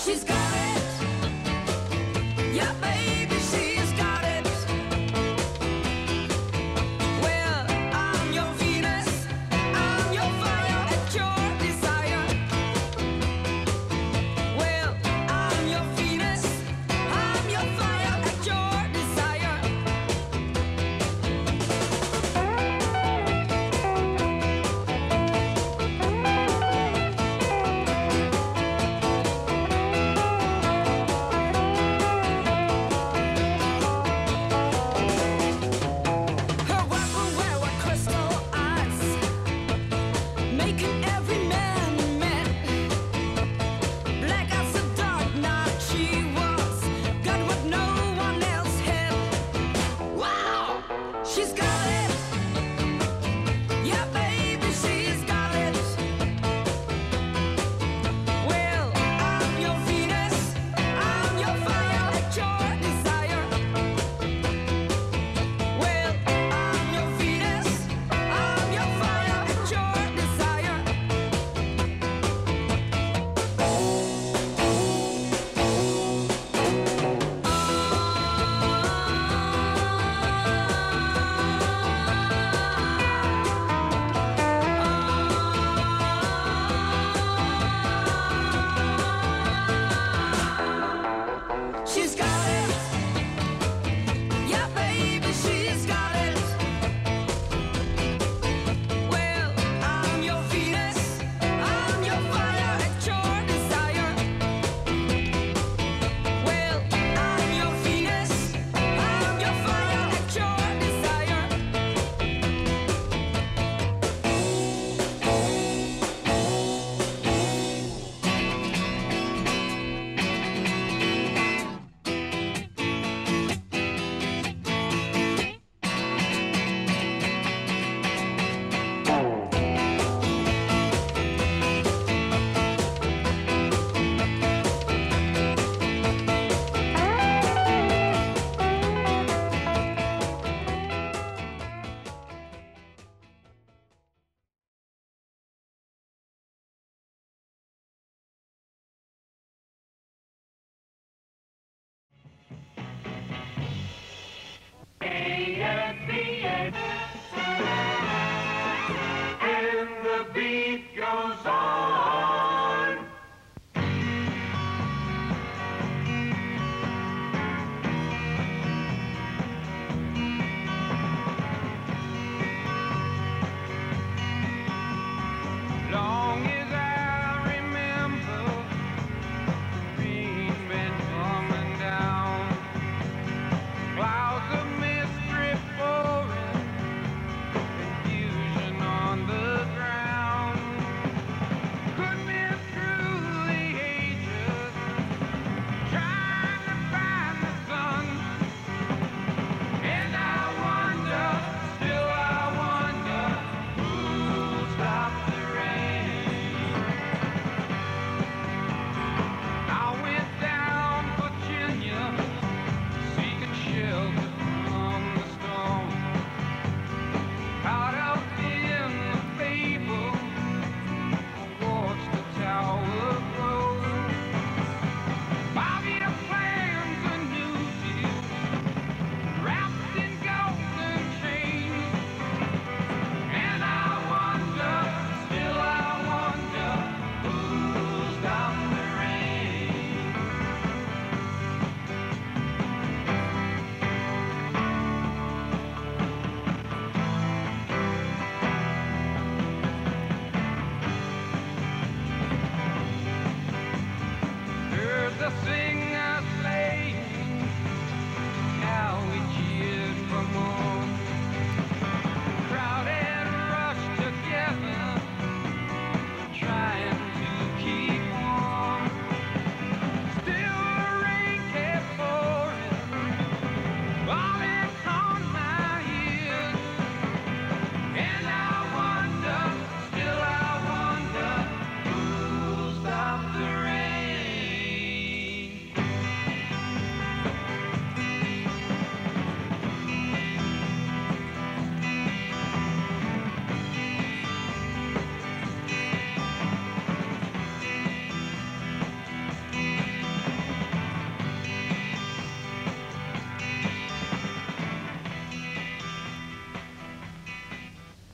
She's got it. Yeah, baby, she's got it. Well, I'm your Venus, I'm your fire at your desire. Well, I'm your Venus, I'm your fire at your desire. Her weapon wear were crystal eyes, making every man mad. Black as the dark night she was, got what no one else had. Wow, she's got it. Yeah, baby, she's got it. Well, I'm your Venus, I'm your fire at your desire. Well, I'm your Venus, I'm your fire at your desire. She's got it. Yeah, baby, she's got it. Well, I'm your Venus, I'm your fire at your desire. Well, I'm your Venus, I'm your fire at your desire. AHC, and the beat goes on. Long as I remember, the rain been coming down, clouds of mystery pouring, confusion on the ground.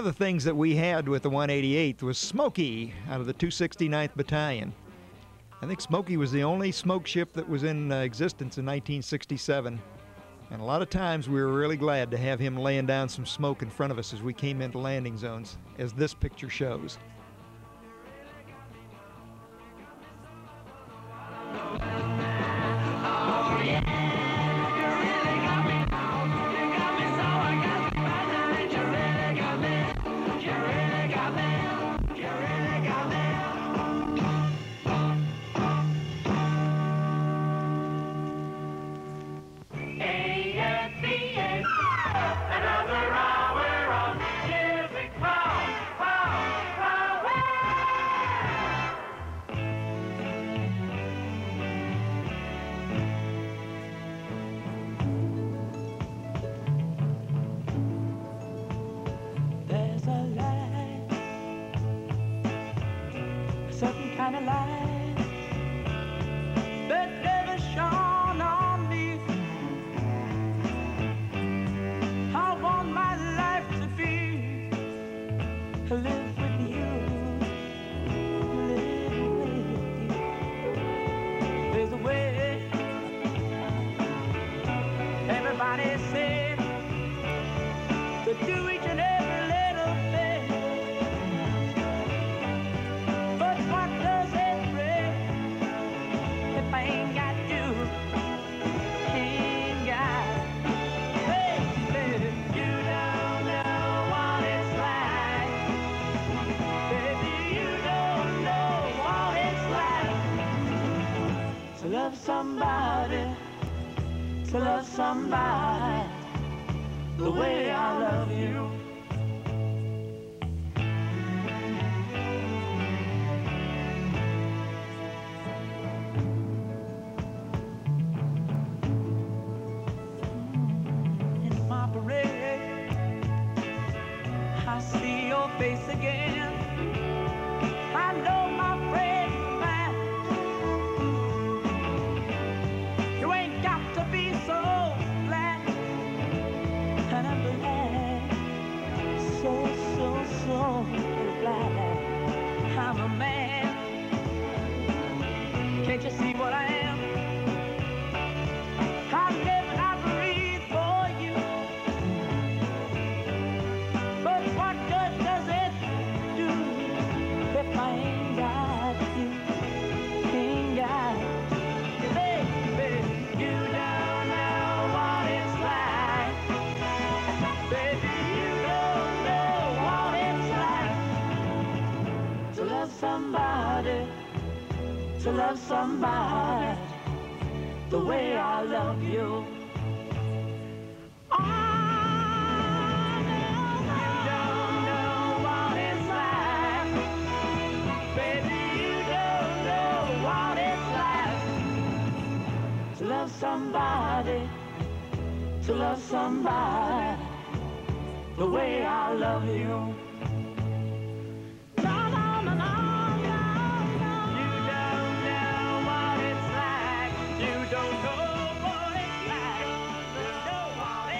of the things that we had with the 188th was Smokey out of the 269th Battalion. I think Smokey was the only smoke ship that was in existence in 1967. And a lot of times we were really glad to have him laying down some smoke in front of us as we came into landing zones, as this picture shows. There's a light, a certain kind of light that never shone on me. I want my life to be to live with you, live with you. There's a way, everybody said, to do each and every little thing. But what does it bring if I ain't got you? Ain't got, baby, you don't know what it's like. Baby, you don't know what it's like to love somebody, to love somebody the way I love you. In my parade, I see your face again. I know my friend man, you ain't got to be so glad. And I'm glad, so glad I'm a man. Can't you see what I am? I live and I breathe for you. But what good does it do if I ain't got you? Ain't got you, baby. You don't know what it's like. Baby, you don't know what it's like to love somebody, to love somebody the way I love you. Oh, no, you don't know what it's like. Baby, you don't know what it's like to love somebody, to love somebody the way I love you. No, no, no, no, no, no. You don't know what it's like. You don't know what it's like. You know what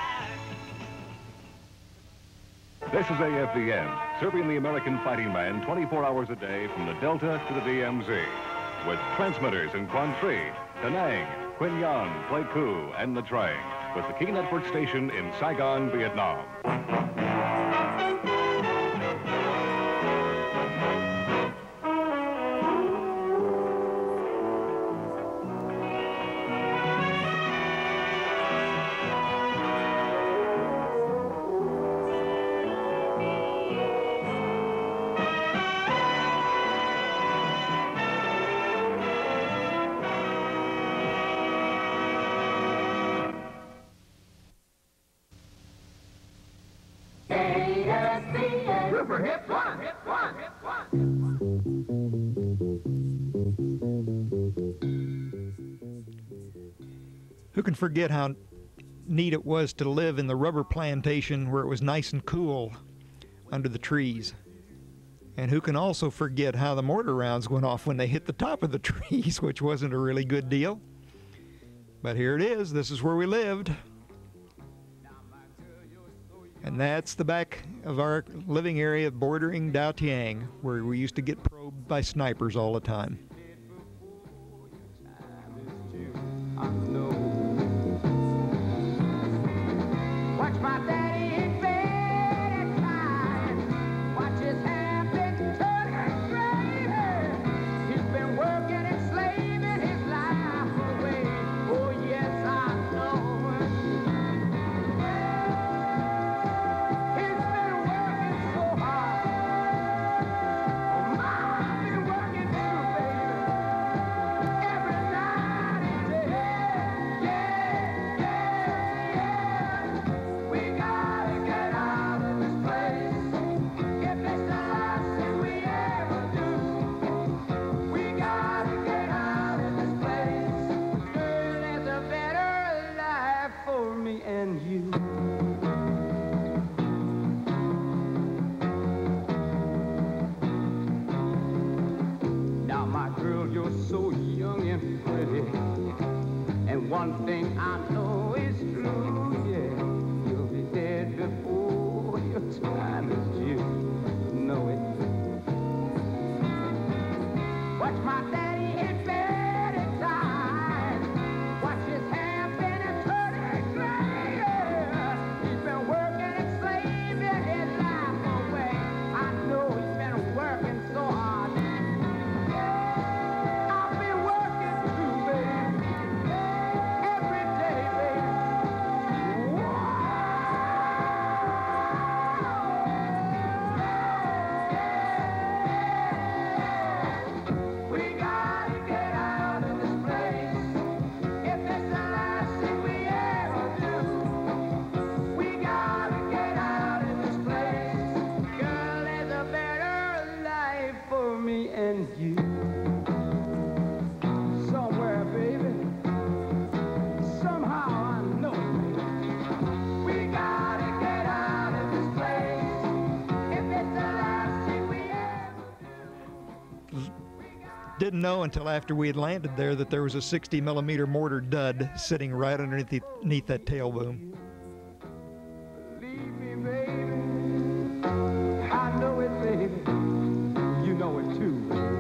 it's like. This is AFDN, serving the American fighting man 24 hours a day from the Delta to the DMZ, with transmitters in Quang Tri, Da Nang, Quy Nhon, Pleiku, and Nha Trang, with the Key Network station in Saigon, Vietnam. Super hip one, hip one, hip one. Who can forget how neat it was to live in the rubber plantation where it was nice and cool under the trees? And who can also forget how the mortar rounds went off when they hit the top of the trees, which wasn't a really good deal. But here it is. This is where we lived. And And that's the back of our living area bordering Dao Tiang, where we used to get probed by snipers all the time. Watch my daddy in bed at night. Watch his hand been turning gray. He's been working and slaving his life away. Oh yes, I know it. He's been working so hard. Oh, I've been working too, baby. Every night and day. Yeah, yeah, yeah. We gotta get out of this place. If it's the last thing we ever do, we gotta get out of this place. Girl, there's a better life for me and you. Now, my girl, you're so young and pretty, and one thing I know is true, yeah, you'll be dead before your time is due. Know it. Watch my daddy in bed at night. Watch his hair been a turning gray. He's been working and slaving his life away. I know he's been working so hard. I've been working too, baby. Every day, baby. We gotta get out of this place. If it's the last thing we ever do, we gotta get out of this place. Girl, there's a better life for me and you. Somewhere, baby. Somehow I know it, baby. We gotta get out of this place. If it's the last thing we ever do. Didn't know until after we had landed there that there was a 60mm mortar dud sitting right underneath that tail boom. Believe me, baby. I know it, baby. You know it too, baby.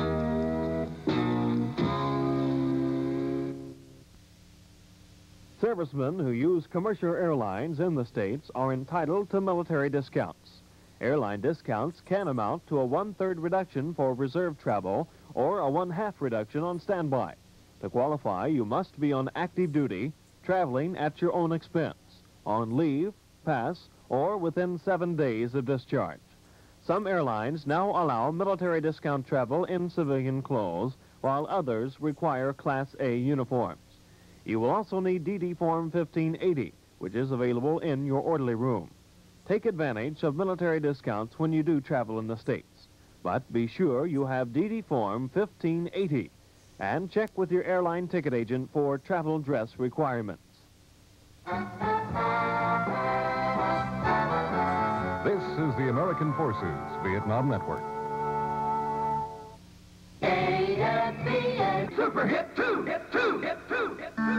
Servicemen who use commercial airlines in the States are entitled to military discounts. Airline discounts can amount to a 1/3 reduction for reserve travel or a 1/2 reduction on standby. To qualify, you must be on active duty, traveling at your own expense, on leave, pass, or within 7 days of discharge. Some airlines now allow military discount travel in civilian clothes, while others require Class A uniforms. You will also need DD Form 1580, which is available in your orderly room. Take advantage of military discounts when you do travel in the States. But be sure you have DD Form 1580 and check with your airline ticket agent for travel dress requirements. This is the American Forces Vietnam Network. AHC, Super Hit 2, Hit 2, Hit 2, Hit 2.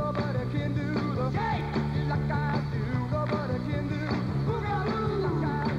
Like I do, nobody can do. Like I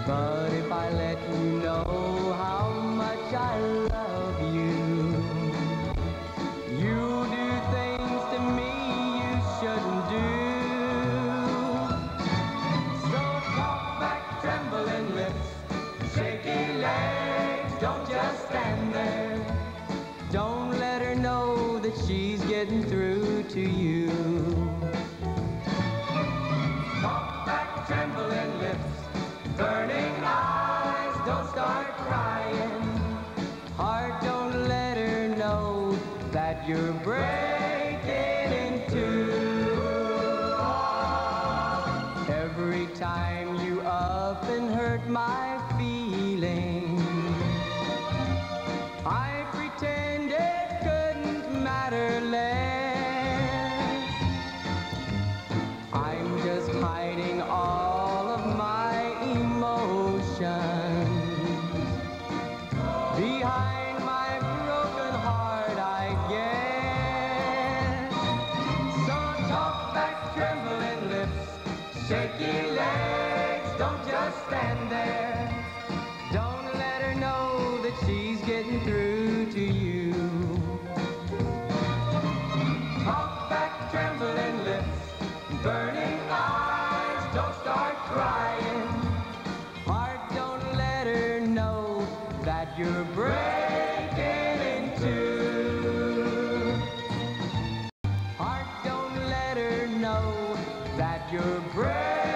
But if I let you know how much I love you, you'll do things to me you shouldn't do. So talk back, trembling lips, shaky legs, don't just stand there. Don't let her know that she's getting through to you. Talk back, trembling lips, burning eyes, don't start crying. Heart, don't let her know that you're breaking in two. Every time you up and hurt my feelings, I pretend it couldn't matter less. I'm just hiding all of my emotions behind my broken heart, I guess. So talk back, trembling lips, shaky legs, don't just stand there. Don't let her know that she's getting through to you. Talk back, trembling lips, burning eyes, don't start crying. Heart, don't let her know that you're breaking in two. Heart, don't let her know that you're breaking